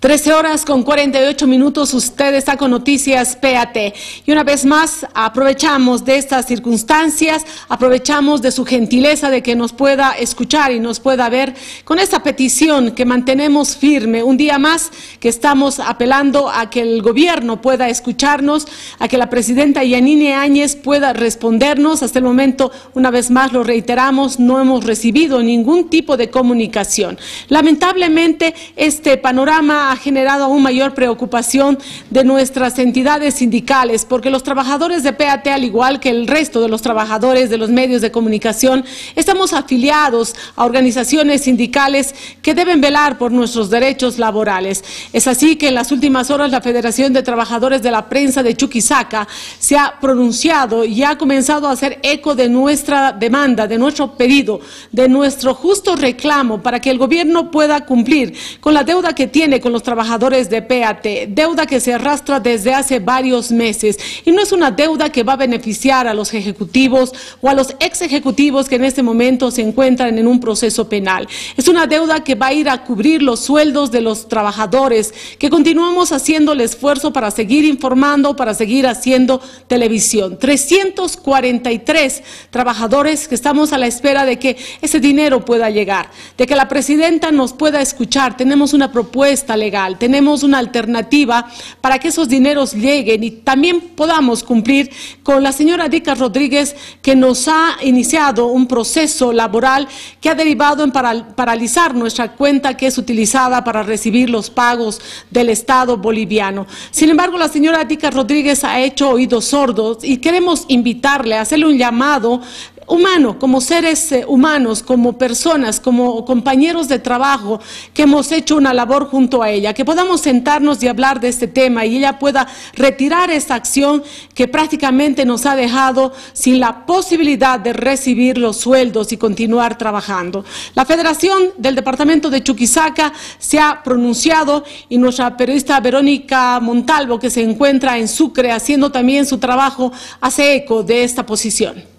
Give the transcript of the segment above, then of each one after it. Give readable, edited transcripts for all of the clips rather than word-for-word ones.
13 horas con 48 minutos, usted está con Noticias PAT. Y una vez más, aprovechamos de estas circunstancias, aprovechamos de su gentileza de que nos pueda escuchar y nos pueda ver con esta petición que mantenemos firme. Un día más que estamos apelando a que el gobierno pueda escucharnos, a que la presidenta Yanine Áñez pueda respondernos. Hasta el momento, una vez más lo reiteramos, no hemos recibido ningún tipo de comunicación. Lamentablemente, este panorama ha generado aún mayor preocupación de nuestras entidades sindicales, porque los trabajadores de PAT, al igual que el resto de los trabajadores de los medios de comunicación, estamos afiliados a organizaciones sindicales que deben velar por nuestros derechos laborales. Es así que en las últimas horas la Federación de Trabajadores de la Prensa de Chuquisaca se ha pronunciado y ha comenzado a hacer eco de nuestra demanda, de nuestro pedido, de nuestro justo reclamo para que el gobierno pueda cumplir con la deuda que tiene con los trabajadores de PAT, deuda que se arrastra desde hace varios meses, y no es una deuda que va a beneficiar a los ejecutivos o a los ex ejecutivos que en este momento se encuentran en un proceso penal. Es una deuda que va a ir a cubrir los sueldos de los trabajadores, que continuamos haciendo el esfuerzo para seguir informando, para seguir haciendo televisión. 343 trabajadores que estamos a la espera de que ese dinero pueda llegar, de que la presidenta nos pueda escuchar. Tenemos una propuesta legal, tenemos una alternativa para que esos dineros lleguen y también podamos cumplir con la señora Dika Rodríguez, que nos ha iniciado un proceso laboral que ha derivado en paralizar nuestra cuenta que es utilizada para recibir los pagos del Estado boliviano. Sin embargo, la señora Dika Rodríguez ha hecho oídos sordos y queremos invitarle a hacerle un llamado humano, como seres humanos, como personas, como compañeros de trabajo que hemos hecho una labor junto a ella, que podamos sentarnos y hablar de este tema y ella pueda retirar esta acción que prácticamente nos ha dejado sin la posibilidad de recibir los sueldos y continuar trabajando. La Federación del Departamento de Chuquisaca se ha pronunciado y nuestra periodista Verónica Montalvo, que se encuentra en Sucre haciendo también su trabajo, hace eco de esta posición.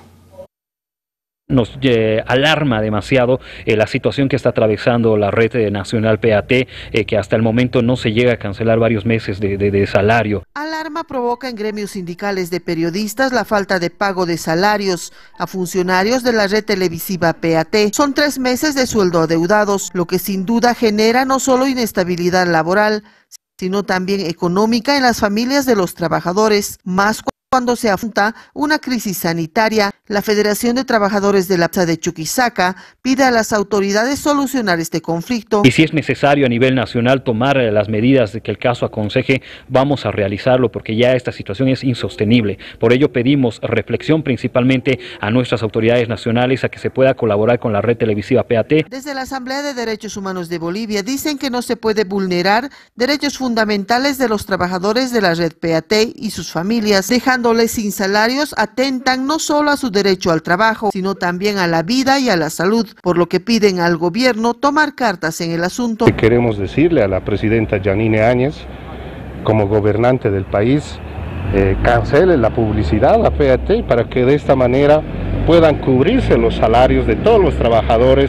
Nos alarma demasiado la situación que está atravesando la red nacional PAT, que hasta el momento no se llega a cancelar varios meses de salario. Alarma provoca en gremios sindicales de periodistas la falta de pago de salarios a funcionarios de la red televisiva PAT. Son 3 meses de sueldo adeudados, lo que sin duda genera no solo inestabilidad laboral, sino también económica en las familias de los trabajadores, más cuando se afronta una crisis sanitaria. La Federación de Trabajadores de la PSA de Chuquisaca pide a las autoridades solucionar este conflicto. Y si es necesario a nivel nacional tomar las medidas de que el caso aconseje, vamos a realizarlo, porque ya esta situación es insostenible. Por ello pedimos reflexión principalmente a nuestras autoridades nacionales, a que se pueda colaborar con la red televisiva PAT. Desde la Asamblea de Derechos Humanos de Bolivia dicen que no se puede vulnerar derechos fundamentales de los trabajadores de la red PAT y sus familias, dejándoles sin salarios. Atentan no solo a su derecho al trabajo, sino también a la vida y a la salud, por lo que piden al gobierno tomar cartas en el asunto. Queremos decirle a la presidenta Yanine Áñez, como gobernante del país, cancele la publicidad a PAT para que de esta manera puedan cubrirse los salarios de todos los trabajadores.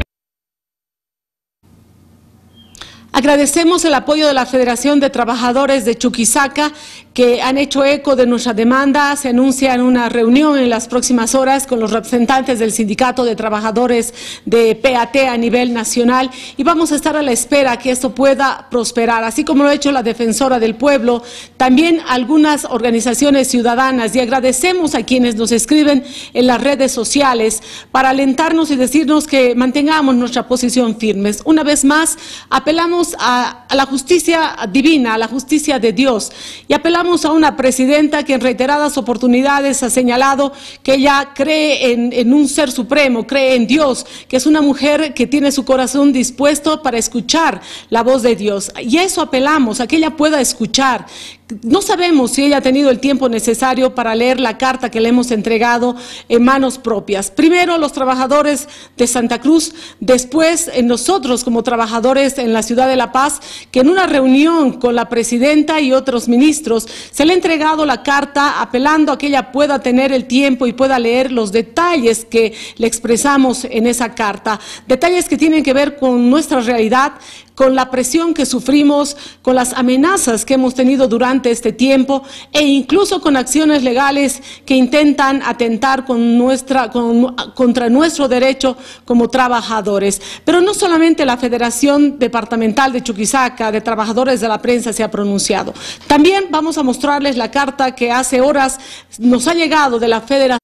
Agradecemos el apoyo de la Federación de Trabajadores de Chuquisaca, que han hecho eco de nuestra demanda. Se anuncia una reunión en las próximas horas con los representantes del Sindicato de Trabajadores de PAT a nivel nacional y vamos a estar a la espera que esto pueda prosperar, así como lo ha hecho la Defensora del Pueblo, también algunas organizaciones ciudadanas, y agradecemos a quienes nos escriben en las redes sociales para alentarnos y decirnos que mantengamos nuestra posición firmes. Una vez más, apelamos a la justicia divina, a la justicia de Dios, y apelamos a una presidenta que en reiteradas oportunidades ha señalado que ella cree en un ser supremo, cree en Dios, que es una mujer que tiene su corazón dispuesto para escuchar la voz de Dios, y a eso apelamos, a que ella pueda escuchar. No sabemos si ella ha tenido el tiempo necesario para leer la carta que le hemos entregado en manos propias. Primero los trabajadores de Santa Cruz, después nosotros como trabajadores en la ciudad de La Paz, que en una reunión con la presidenta y otros ministros se le ha entregado la carta apelando a que ella pueda tener el tiempo y pueda leer los detalles que le expresamos en esa carta, detalles que tienen que ver con nuestra realidad, con la presión que sufrimos, con las amenazas que hemos tenido durante este tiempo e incluso con acciones legales que intentan atentar contra nuestro derecho como trabajadores. Pero no solamente la Federación Departamental de Chuquisaca de Trabajadores de la Prensa se ha pronunciado. También vamos a mostrarles la carta que hace horas nos ha llegado de la Federación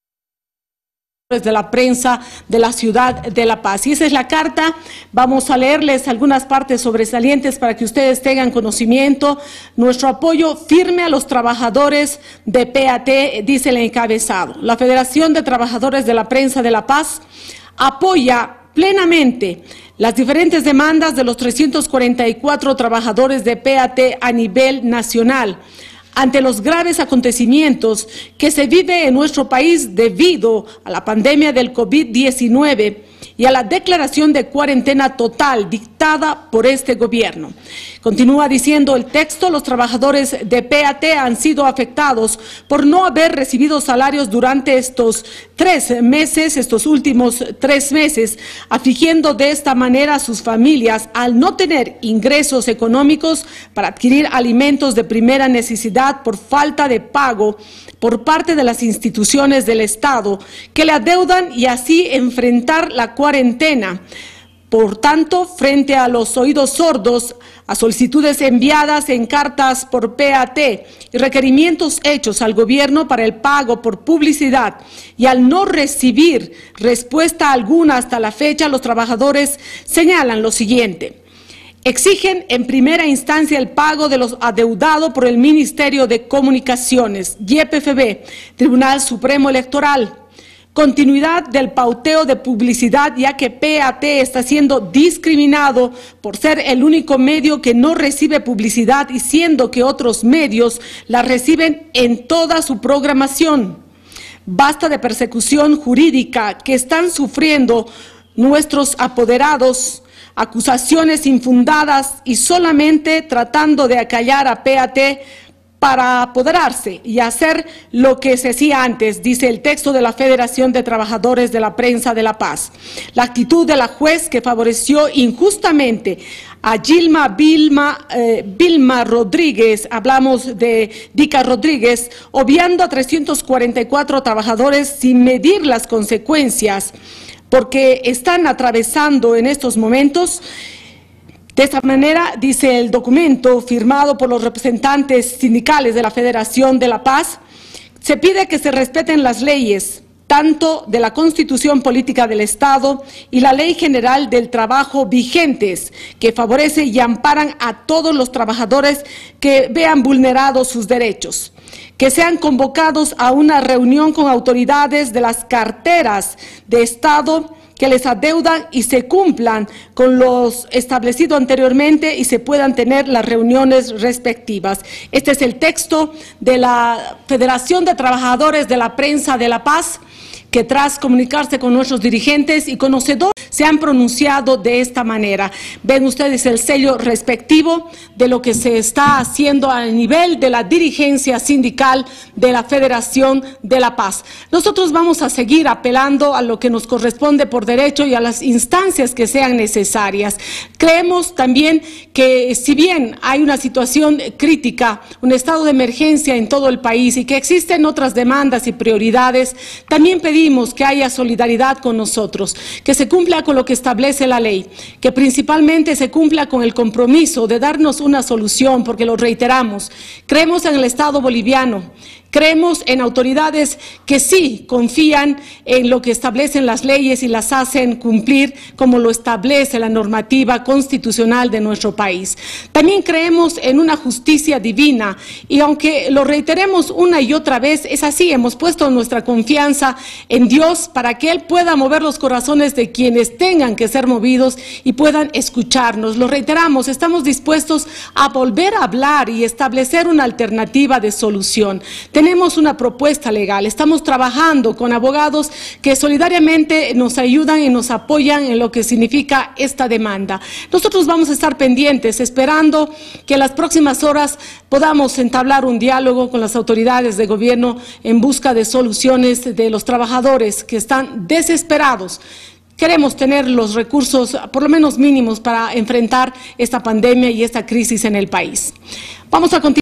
de la Prensa de la Ciudad de La Paz. Y esa es la carta. Vamos a leerles algunas partes sobresalientes para que ustedes tengan conocimiento. Nuestro apoyo firme a los trabajadores de PAT, dice el encabezado. La Federación de Trabajadores de la Prensa de La Paz apoya plenamente las diferentes demandas de los 344 trabajadores de PAT a nivel nacional ante los graves acontecimientos que se vive en nuestro país debido a la pandemia del COVID-19 y a la declaración de cuarentena total dictada por este gobierno. Continúa diciendo el texto: los trabajadores de PAT han sido afectados por no haber recibido salarios durante estos últimos 3 meses, afligiendo de esta manera a sus familias al no tener ingresos económicos para adquirir alimentos de primera necesidad por falta de pago por parte de las instituciones del Estado que le adeudan y así enfrentar la cuarentena. Por tanto, frente a los oídos sordos, a solicitudes enviadas en cartas por PAT y requerimientos hechos al gobierno para el pago por publicidad y al no recibir respuesta alguna hasta la fecha, los trabajadores señalan lo siguiente. Exigen en primera instancia el pago de los adeudados por el Ministerio de Comunicaciones, YPFB, Tribunal Supremo Electoral. Continuidad del pauteo de publicidad, ya que PAT está siendo discriminado por ser el único medio que no recibe publicidad y siendo que otros medios la reciben en toda su programación. Basta de persecución jurídica que están sufriendo nuestros apoderados, acusaciones infundadas y solamente tratando de acallar a PAT para apoderarse y hacer lo que se hacía antes, dice el texto de la Federación de Trabajadores de la Prensa de La Paz. La actitud de la juez que favoreció injustamente a Vilma Rodríguez, hablamos de Dica Rodríguez, obviando a 344 trabajadores sin medir las consecuencias, porque están atravesando en estos momentos. De esta manera, dice el documento firmado por los representantes sindicales de la Federación de La Paz, se pide que se respeten las leyes, tanto de la Constitución Política del Estado y la Ley General del Trabajo vigentes, que favorece y amparan a todos los trabajadores que vean vulnerados sus derechos. Que sean convocados a una reunión con autoridades de las carteras de Estado que les adeudan y se cumplan con los establecido anteriormente y se puedan tener las reuniones respectivas. Este es el texto de la Federación de Trabajadores de la Prensa de La Paz, que tras comunicarse con nuestros dirigentes y conocedores se han pronunciado de esta manera. Ven ustedes el sello respectivo de lo que se está haciendo a nivel de la dirigencia sindical de la Federación de La Paz. Nosotros vamos a seguir apelando a lo que nos corresponde por derecho y a las instancias que sean necesarias. Creemos también que si bien hay una situación crítica, un estado de emergencia en todo el país y que existen otras demandas y prioridades, también pedimos que haya solidaridad con nosotros, que se cumpla con lo que establece la ley, que principalmente se cumpla con el compromiso de darnos una solución, porque lo reiteramos, creemos en el Estado boliviano, creemos en autoridades que sí confían en lo que establecen las leyes y las hacen cumplir como lo establece la normativa constitucional de nuestro país. También creemos en una justicia divina y aunque lo reiteremos una y otra vez, es así, hemos puesto nuestra confianza en Dios para que Él pueda mover los corazones de quienes tengan que ser movidos y puedan escucharnos. Lo reiteramos, estamos dispuestos a volver a hablar y establecer una alternativa de solución. Tenemos una propuesta legal, estamos trabajando con abogados que solidariamente nos ayudan y nos apoyan en lo que significa esta demanda. Nosotros vamos a estar pendientes, esperando que en las próximas horas podamos entablar un diálogo con las autoridades de gobierno en busca de soluciones de los trabajadores que están desesperados, queremos tener los recursos, por lo menos mínimos, para enfrentar esta pandemia y esta crisis en el país. Vamos a continuar.